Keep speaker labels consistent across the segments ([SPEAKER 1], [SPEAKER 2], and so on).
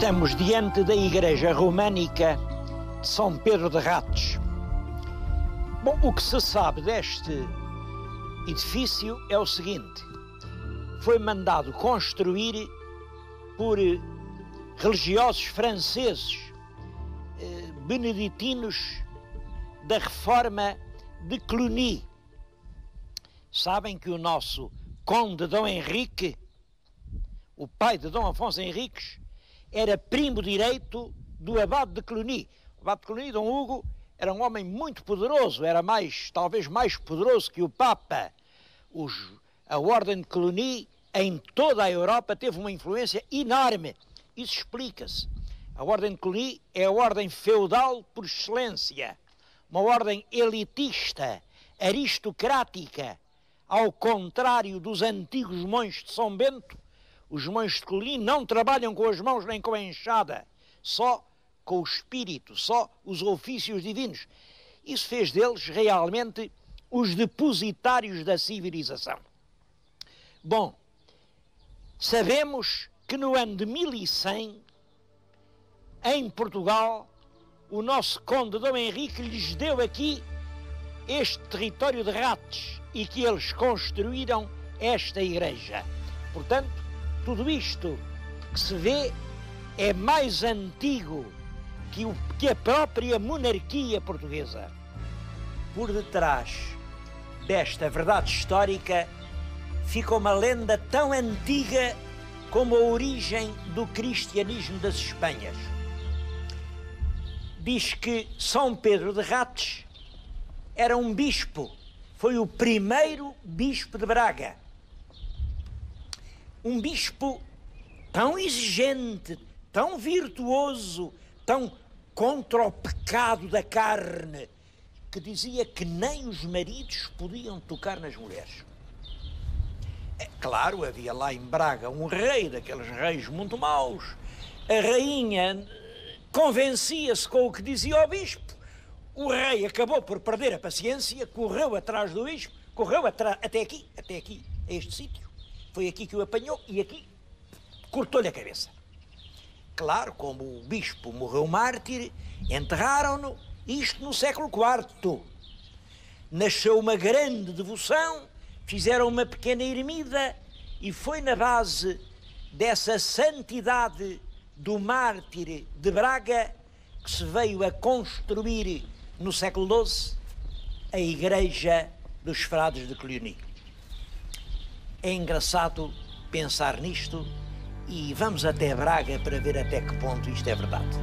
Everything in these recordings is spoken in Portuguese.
[SPEAKER 1] Estamos diante da igreja românica de São Pedro de Rates. Bom, o que se sabe deste edifício é o seguinte: foi mandado construir por religiosos franceses beneditinos da Reforma de Cluny. Sabem que o nosso conde Dom Henrique, o pai de Dom Afonso Henriques, era primo direito do abade de Cluny. O abade de Cluny, Dom Hugo, era um homem muito poderoso, era talvez mais poderoso que o Papa. A Ordem de Cluny, em toda a Europa, teve uma influência enorme. Isso explica-se. A Ordem de Cluny é a ordem feudal por excelência, uma ordem elitista, aristocrática, ao contrário dos antigos monges de São Bento. Os monges de Cluny não trabalham com as mãos nem com a enxada, só com o espírito, só os ofícios divinos. Isso fez deles realmente os depositários da civilização. Bom, sabemos que no ano de 1100, em Portugal, o nosso conde Dom Henrique lhes deu aqui este território de Rates e que eles construíram esta igreja. Portanto, tudo isto que se vê é mais antigo que a própria monarquia portuguesa. Por detrás desta verdade histórica fica uma lenda tão antiga como a origem do cristianismo das Espanhas. Diz que São Pedro de Rates era um bispo, foi o primeiro bispo de Braga. Um bispo tão exigente, tão virtuoso, tão contra o pecado da carne, que dizia que nem os maridos podiam tocar nas mulheres. É claro, havia lá em Braga um rei, daqueles reis muito maus. A rainha convencia-se com o que dizia o bispo. O rei acabou por perder a paciência, correu atrás do bispo, correu até aqui, a este sítio. Foi aqui que o apanhou e aqui cortou-lhe a cabeça. Claro, como o bispo morreu mártir, enterraram-no, isto no século IV. Nasceu uma grande devoção, fizeram uma pequena ermida e foi na base dessa santidade do mártir de Braga que se veio a construir no século XII a igreja dos frades de Cluny. É engraçado pensar nisto e vamos até Braga para ver até que ponto isto é verdade.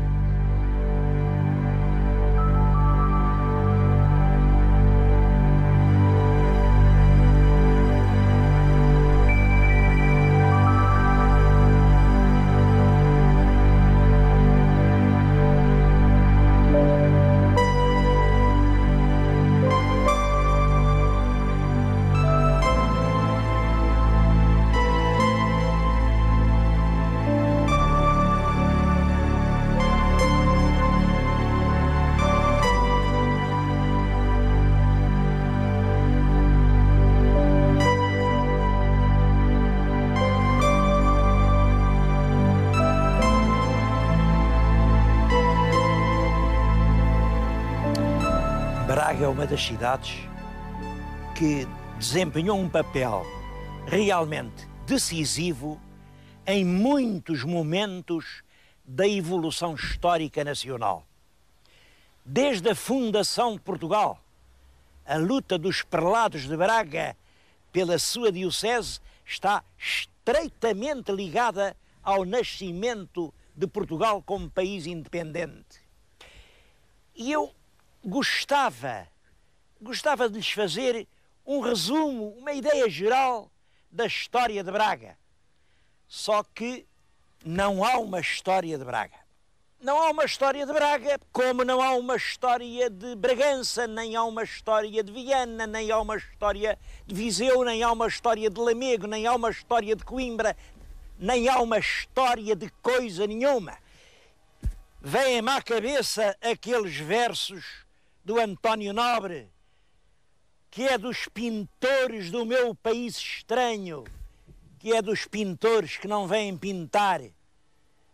[SPEAKER 1] Braga é uma das cidades que desempenhou um papel realmente decisivo em muitos momentos da evolução histórica nacional. Desde a fundação de Portugal, a luta dos prelados de Braga pela sua diocese está estreitamente ligada ao nascimento de Portugal como país independente. E eu gostava de lhes fazer um resumo, uma ideia geral da história de Braga. Só que não há uma história de Braga. Não há uma história de Braga, como não há uma história de Bragança, nem há uma história de Viana, nem há uma história de Viseu, nem há uma história de Lamego, nem há uma história de Coimbra, nem há uma história de coisa nenhuma. Vêm-me à cabeça aqueles versos do António Nobre, que é dos pintores do meu país estranho, que é dos pintores que não vêm pintar,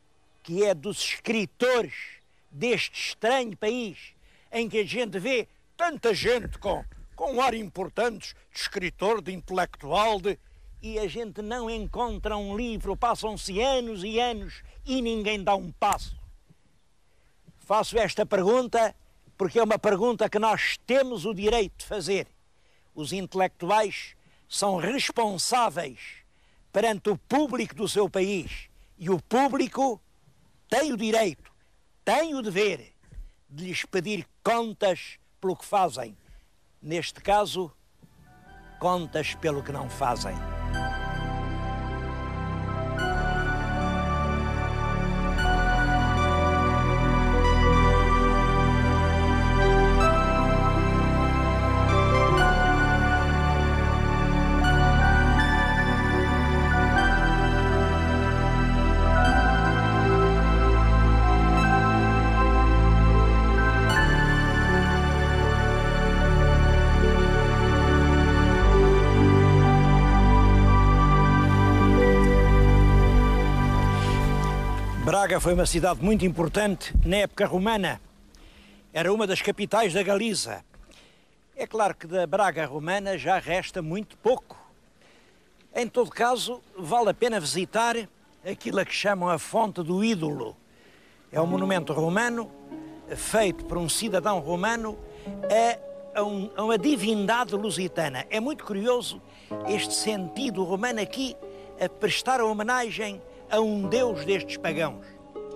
[SPEAKER 1] que é dos escritores deste estranho país, em que a gente vê tanta gente com um ar importante, de escritor, de intelectual, e a gente não encontra um livro, passam-se anos e anos e ninguém dá um passo. Faço esta pergunta porque é uma pergunta que nós temos o direito de fazer. Os intelectuais são responsáveis perante o público do seu país e o público tem o direito, tem o dever de lhes pedir contas pelo que fazem. Neste caso, contas pelo que não fazem. Braga foi uma cidade muito importante na época romana. Era uma das capitais da Galiza. É claro que da Braga romana já resta muito pouco. Em todo caso, vale a pena visitar aquilo a que chamam a Fonte do Ídolo. É um monumento romano feito por um cidadão romano a uma divindade lusitana. É muito curioso este sentido romano aqui a prestar a homenagem a um deus destes pagãos.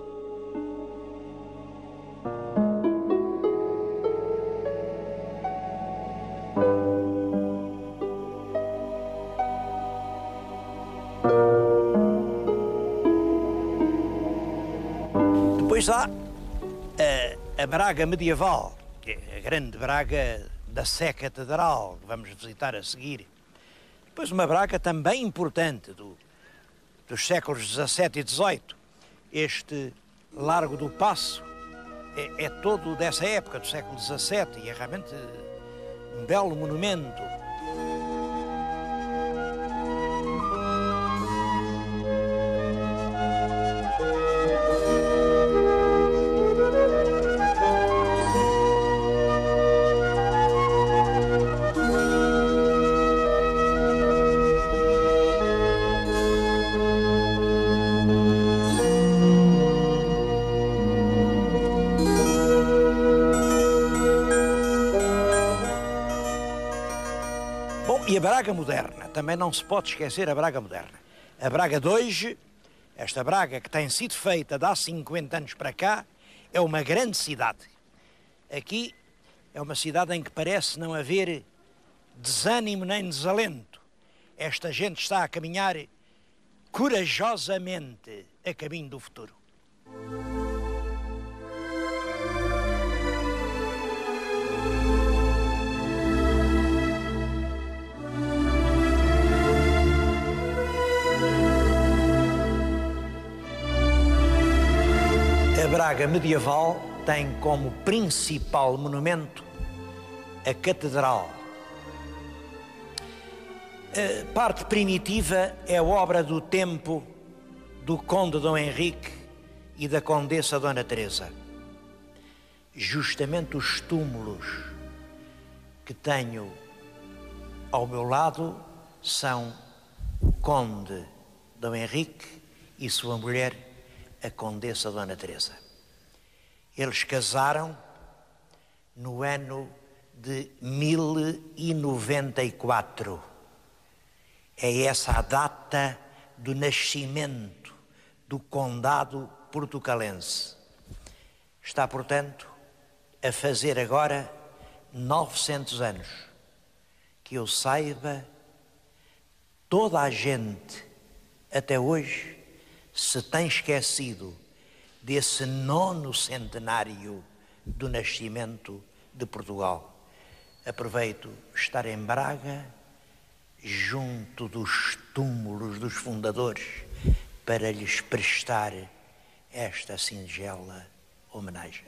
[SPEAKER 1] Depois há a Braga medieval, que é a grande Braga da Sé Catedral, que vamos visitar a seguir. Depois uma Braga também importante dos séculos XVII e XVIII. Este Largo do Paço é todo dessa época, do século XVII, e é realmente um belo monumento. E a Braga moderna, também não se pode esquecer a Braga moderna. A Braga de hoje, esta Braga que tem sido feita de há 50 anos para cá, é uma grande cidade. Aqui é uma cidade em que parece não haver desânimo nem desalento. Esta gente está a caminhar corajosamente a caminho do futuro. A Braga medieval tem como principal monumento a Catedral. A parte primitiva é obra do tempo do Conde Dom Henrique e da Condessa Dona Teresa. Justamente os túmulos que tenho ao meu lado são o Conde Dom Henrique e sua mulher, a Condessa Dona Teresa. Eles casaram no ano de 1094. É essa a data do nascimento do Condado portucalense. Está, portanto, a fazer agora 900 anos. Que eu saiba, toda a gente, até hoje, se tem esquecido desse 9º centenário do nascimento de Portugal. Aproveito estar em Braga, junto dos túmulos dos fundadores, para lhes prestar esta singela homenagem.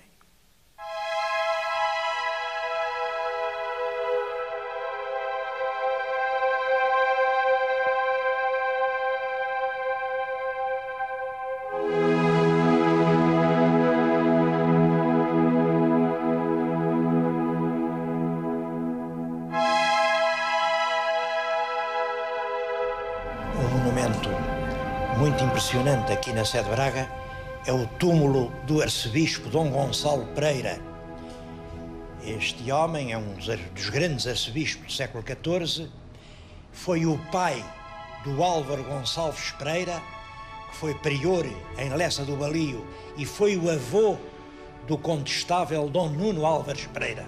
[SPEAKER 1] muito impressionante aqui na Sé de Braga é o túmulo do arcebispo Dom Gonçalo Pereira. Este homem é um dos grandes arcebispos do século XIV, foi o pai do Álvaro Gonçalves Pereira, que foi prior em Lessa do Balio, e foi o avô do condestável Dom Nuno Álvares Pereira.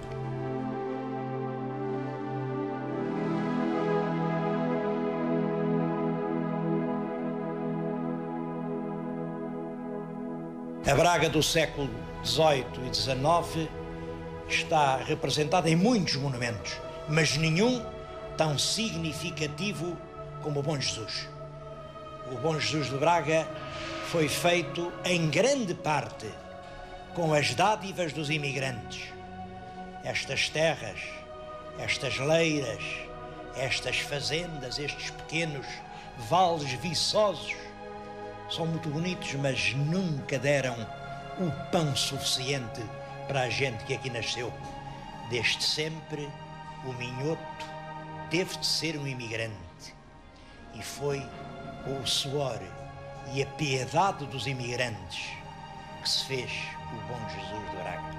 [SPEAKER 1] A Braga do século XVIII e XIX está representada em muitos monumentos, mas nenhum tão significativo como o Bom Jesus. O Bom Jesus de Braga foi feito em grande parte com as dádivas dos imigrantes. Estas terras, estas leiras, estas fazendas, estes pequenos vales viçosos são muito bonitos, mas nunca deram o pão suficiente para a gente que aqui nasceu. Desde sempre, o minhoto teve de ser um imigrante. E foi o suor e a piedade dos imigrantes que se fez o Bom Jesus de Braga.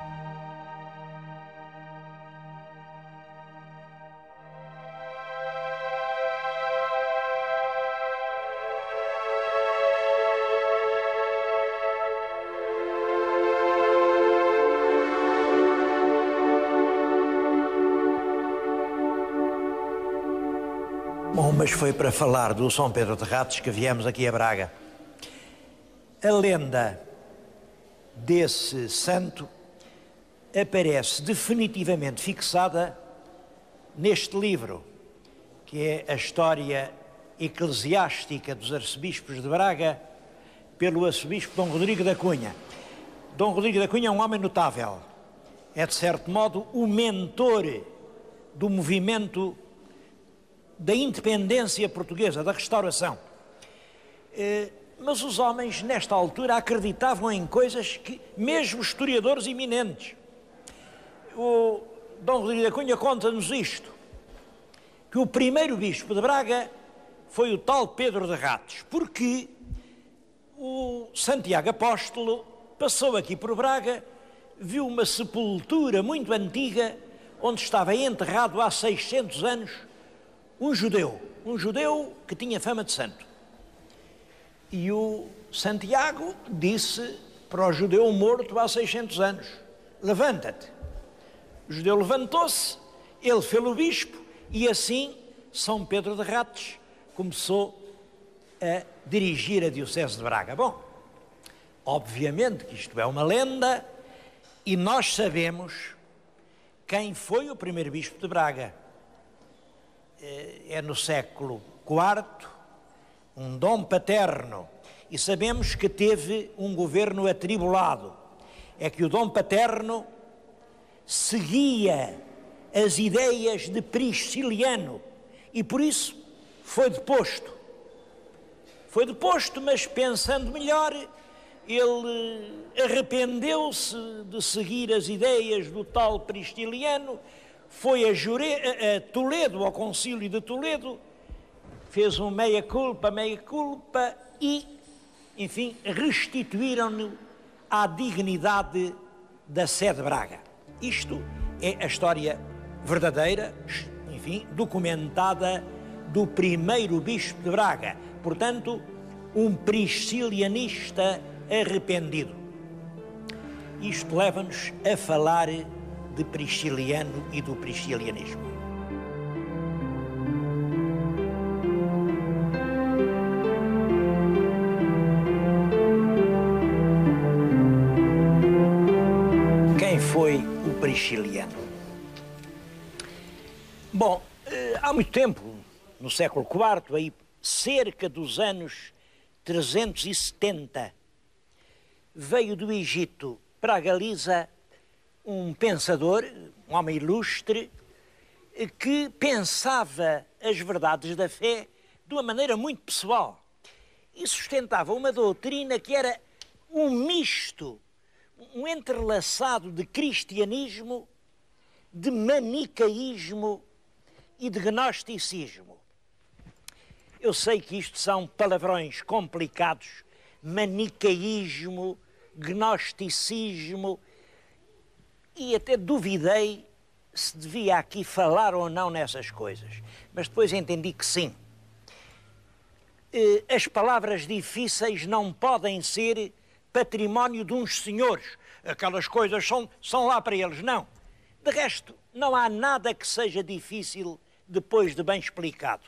[SPEAKER 1] Bom, mas foi para falar do São Pedro de Ratos que viemos aqui a Braga. A lenda desse santo aparece definitivamente fixada neste livro, que é a história eclesiástica dos arcebispos de Braga, pelo arcebispo Dom Rodrigo da Cunha. Dom Rodrigo da Cunha é um homem notável. É, de certo modo, o mentor do movimento da independência portuguesa, da restauração. Mas os homens, nesta altura, acreditavam em coisas que, mesmo historiadores eminentes, o Dom Rodrigo da Cunha conta-nos isto, que o primeiro bispo de Braga foi o tal Pedro de Ratos, porque o Santiago Apóstolo passou aqui por Braga, viu uma sepultura muito antiga, onde estava enterrado há 600 anos um judeu que tinha fama de santo. E o Santiago disse para o judeu morto há 600 anos, levanta-te. O judeu levantou-se, ele fez-o bispo, e assim São Pedro de Ratos começou a dirigir a diocese de Braga. Bom, obviamente que isto é uma lenda, e nós sabemos quem foi o primeiro bispo de Braga. É no século IV, um Dom Paterno, e sabemos que teve um governo atribulado. É que o Dom Paterno seguia as ideias de Prisciliano e por isso foi deposto. Foi deposto, mas pensando melhor, ele arrependeu-se de seguir as ideias do tal Prisciliano, foi a Toledo, ao concílio de Toledo, fez um meia-culpa e, enfim, restituíram-no à dignidade da Sé de Braga. Isto é a história verdadeira, enfim, documentada do primeiro bispo de Braga. Portanto, um priscilianista arrependido. Isto leva-nos a falar de Prisciliano e do priscilianismo. Quem foi o Prisciliano? Bom, há muito tempo, no século IV, aí cerca dos anos 370, veio do Egito para a Galiza um pensador, um homem ilustre, que pensava as verdades da fé de uma maneira muito pessoal e sustentava uma doutrina que era um misto, um entrelaçado de cristianismo, de manicaísmo e de gnosticismo. Eu sei que isto são palavrões complicados, manicaísmo, gnosticismo, e até duvidei se devia aqui falar ou não nessas coisas. Mas depois entendi que sim. As palavras difíceis não podem ser património de uns senhores. Aquelas coisas são lá para eles, não. De resto, não há nada que seja difícil depois de bem explicado.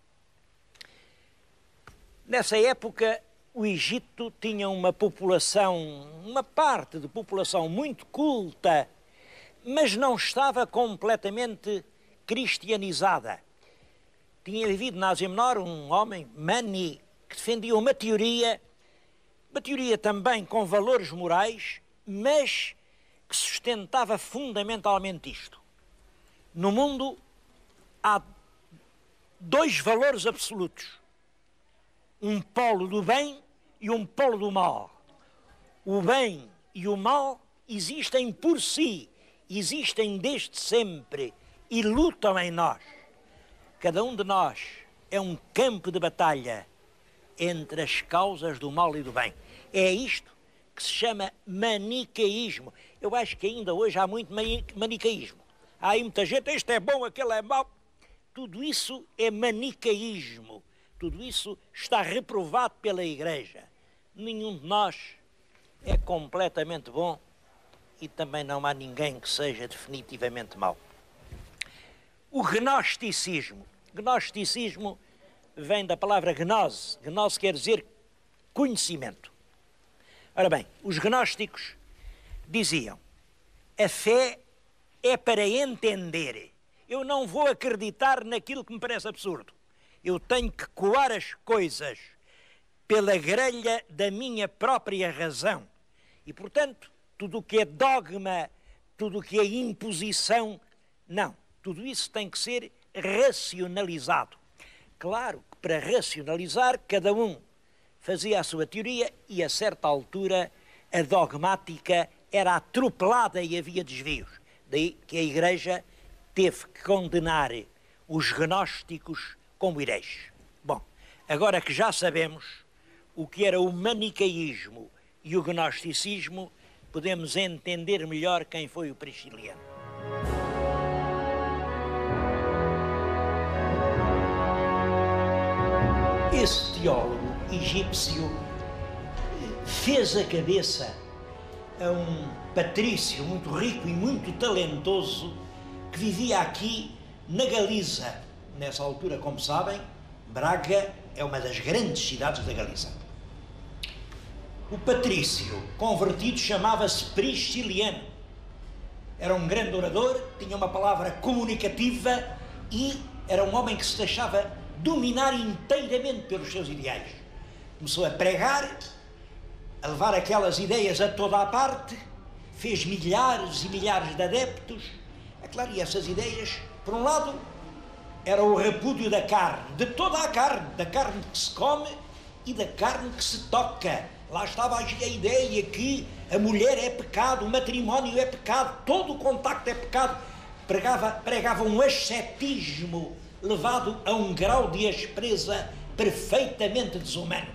[SPEAKER 1] Nessa época, o Egito tinha uma população, uma parte de população muito culta, mas não estava completamente cristianizada. Tinha vivido na Ásia Menor um homem, Mani, que defendia uma teoria também com valores morais, mas que sustentava fundamentalmente isto. No mundo há dois valores absolutos, um polo do bem e um polo do mal. O bem e o mal existem por si, existem desde sempre e lutam em nós. Cada um de nós é um campo de batalha entre as causas do mal e do bem. É isto que se chama manicaísmo. Eu acho que ainda hoje há muito manicaísmo. Há aí muita gente, este é bom, aquele é mau. Tudo isso é manicaísmo. Tudo isso está reprovado pela Igreja. Nenhum de nós é completamente bom e também não há ninguém que seja definitivamente mau. O gnosticismo. Gnosticismo vem da palavra gnose. Gnose quer dizer conhecimento. Ora bem, os gnósticos diziam: a fé é para entender. Eu não vou acreditar naquilo que me parece absurdo. Eu tenho que coar as coisas pela grelha da minha própria razão. E, portanto, tudo o que é dogma, tudo o que é imposição, não. Tudo isso tem que ser racionalizado. Claro que para racionalizar, cada um fazia a sua teoria e, a certa altura, a dogmática era atropelada e havia desvios. Daí que a Igreja teve que condenar os gnósticos como hereges. Bom, agora que já sabemos o que era o manicaísmo e o gnosticismo, podemos entender melhor quem foi o Prisciliano. Esse teólogo egípcio fez a cabeça a um patrício muito rico e muito talentoso que vivia aqui na Galiza. Nessa altura, como sabem, Braga é uma das grandes cidades da Galiza. O patrício convertido chamava-se Prisciliano. Era um grande orador, tinha uma palavra comunicativa e era um homem que se deixava dominar inteiramente pelos seus ideais. Começou a pregar, a levar aquelas ideias a toda a parte, fez milhares e milhares de adeptos. É claro, e essas ideias, por um lado, era o repúdio da carne, de toda a carne, da carne que se come e da carne que se toca. Lá estava a ideia que a mulher é pecado, o matrimónio é pecado, todo o contacto é pecado. Pregava um ascetismo levado a um grau de aspereza perfeitamente desumano.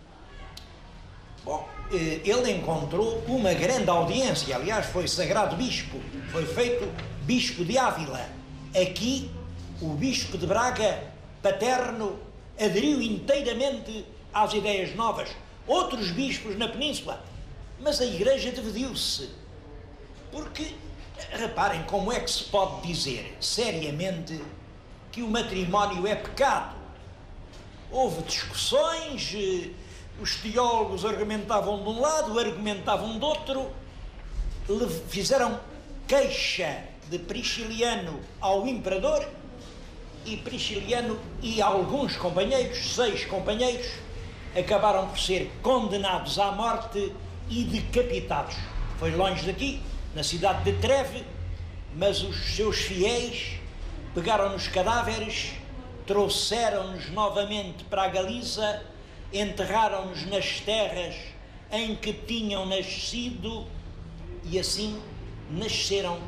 [SPEAKER 1] Bom, ele encontrou uma grande audiência, aliás, foi sagrado bispo, foi feito bispo de Ávila. Aqui, o bispo de Braga, paterno, aderiu inteiramente às ideias novas. Outros bispos na península, mas a Igreja dividiu-se. Porque, reparem, como é que se pode dizer seriamente que o matrimónio é pecado? Houve discussões, os teólogos argumentavam de um lado, argumentavam do outro, fizeram queixa de Prisciliano ao imperador, e Prisciliano e alguns companheiros, 6 companheiros, acabaram por ser condenados à morte e decapitados. Foi longe daqui, na cidade de Treve, mas os seus fiéis pegaram nos cadáveres, trouxeram-nos novamente para a Galiza, enterraram-nos nas terras em que tinham nascido e assim nasceram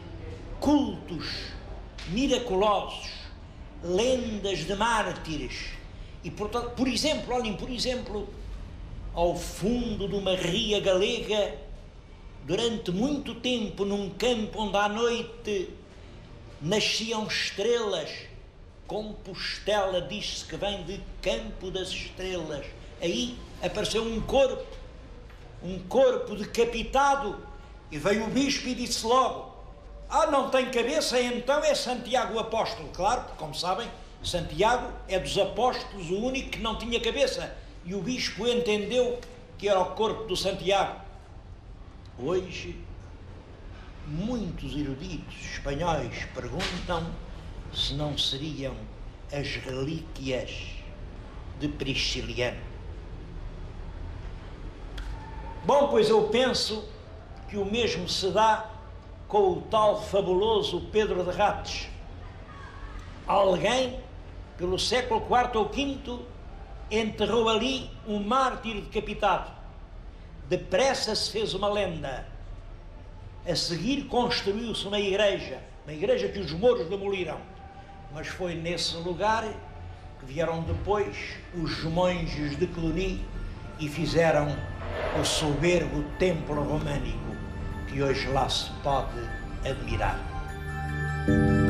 [SPEAKER 1] cultos miraculosos, lendas de mártires E, portanto, por exemplo, olhem, por exemplo, ao fundo de uma ria galega, durante muito tempo, num campo onde à noite nasciam estrelas, Compostela diz-se que vem de Campo das Estrelas. Aí apareceu um corpo decapitado, e veio o bispo e disse logo: ah, não tem cabeça, então é Santiago o Apóstolo. Claro, porque, como sabem, Santiago é dos apóstolos o único que não tinha cabeça, e o bispo entendeu que era o corpo do Santiago. Hoje, muitos eruditos espanhóis perguntam se não seriam as relíquias de Prisciliano. Bom, pois eu penso que o mesmo se dá com o tal fabuloso Pedro de Rates. Alguém, pelo século IV ou V, enterrou ali um mártir decapitado. Depressa se fez uma lenda. A seguir construiu-se uma igreja que os mouros demoliram. Mas foi nesse lugar que vieram depois os monges de Cluny e fizeram o soberbo templo românico que hoje lá se pode admirar.